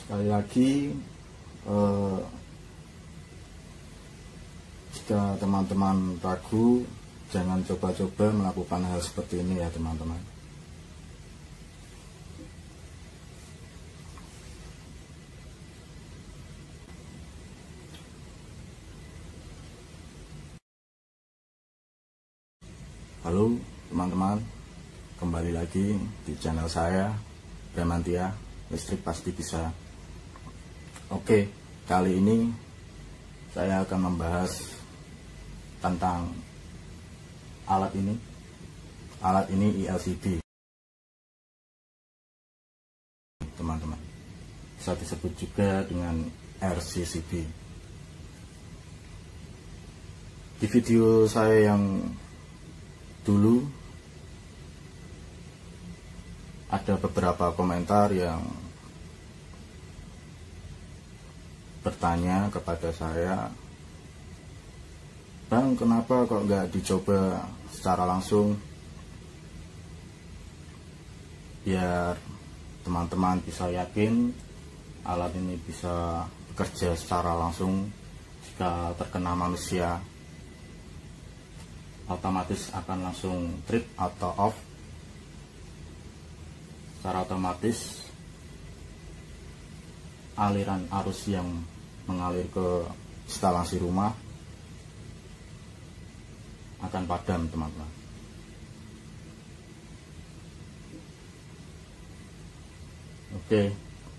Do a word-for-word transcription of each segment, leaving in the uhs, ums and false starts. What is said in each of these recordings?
Sekali lagi, eh, jika teman-teman ragu, jangan coba-coba melakukan hal seperti ini ya teman-teman. Halo teman-teman, kembali lagi di channel saya, Bramantia, Listrik Pasti Bisa. Oke, kali ini saya akan membahas tentang alat ini. Alat ini I L C B, teman-teman. Bisa disebut juga dengan R C C B. Di video saya yang dulu ada beberapa komentar yang bertanya kepada saya, "Bang, kenapa kok nggak dicoba secara langsung biar teman-teman bisa yakin alat ini bisa bekerja secara langsung? Jika terkena manusia, otomatis akan langsung trip atau off secara otomatis. Aliran arus yang mengalir ke instalasi rumah akan padam, teman-teman." Oke,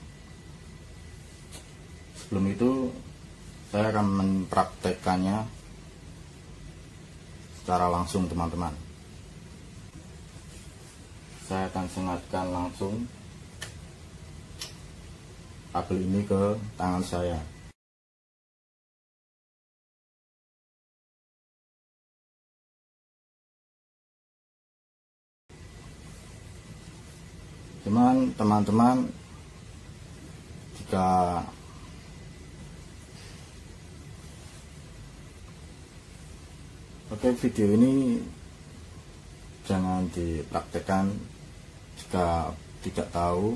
sebelum itu saya akan mempraktekkannya secara langsung, teman-teman. Saya akan sengatkan langsung kabel ini ke tangan saya. Cuman teman-teman, jika Oke, video ini jangan dipraktekkan jika tidak tahu.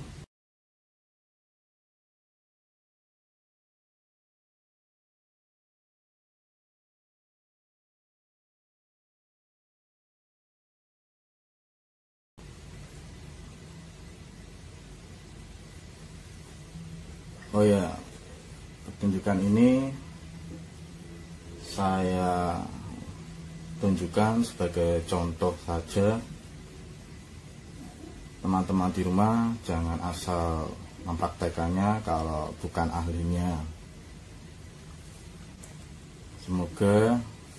Oh ya, pertunjukan ini saya tunjukkan sebagai contoh saja. Teman-teman di rumah jangan asal mempraktekannya kalau bukan ahlinya. Semoga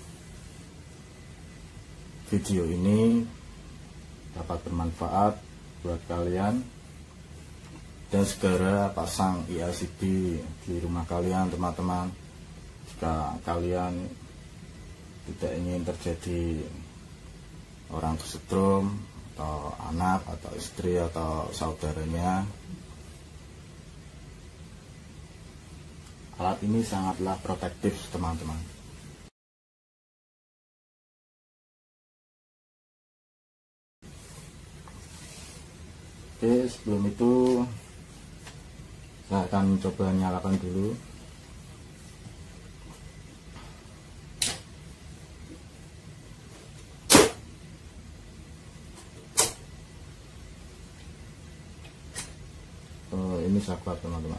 video ini dapat bermanfaat buat kalian dan segera pasang I L C B di rumah kalian, teman-teman. Jika kalian tidak ingin terjadi orang kesetrum atau anak atau istri atau saudaranya, alat ini sangatlah protektif, teman-teman. Oke, sebelum itu saya akan coba nyalakan dulu. Oh, ini saklar, teman-teman.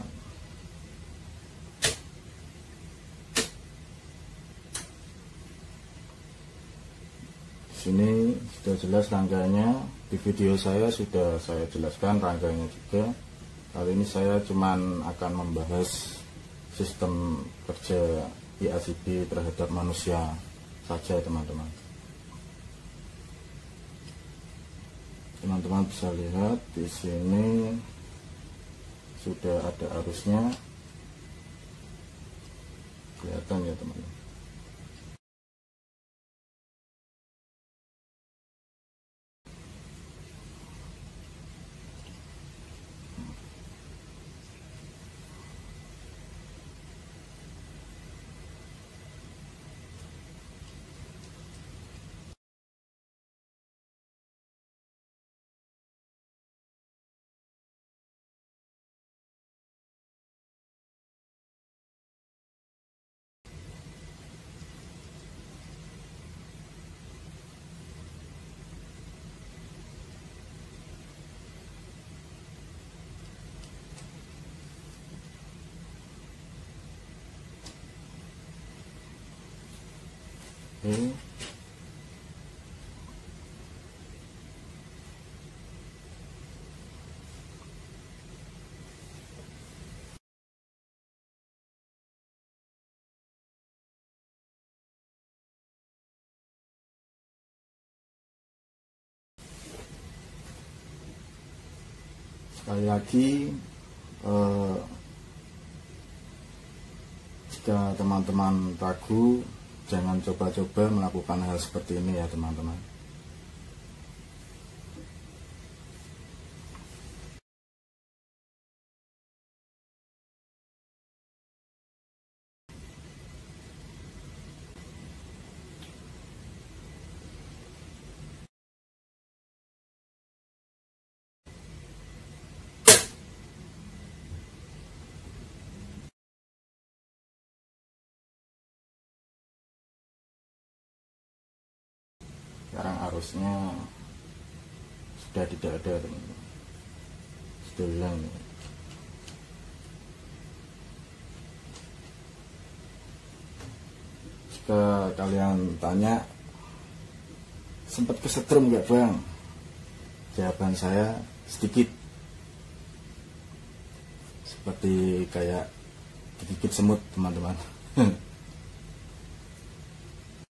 Sini sudah jelas rangkaiannya. Di video saya sudah saya jelaskan rangkaiannya juga. Kali ini saya cuman akan membahas sistem kerja I L C B terhadap manusia saja, teman-teman. Teman-teman bisa lihat di sini sudah ada arusnya, kelihatan ya, teman-teman. Oke. Sekali lagi, eh, jika teman-teman ragu, jangan coba-coba melakukan hal seperti ini ya teman-teman. Sekarang arusnya sudah tidak ada teman-teman, sudah hilang. Jika kalian tanya sempat kesetrum nggak bang, jawaban saya sedikit, seperti kayak digigit semut teman-teman.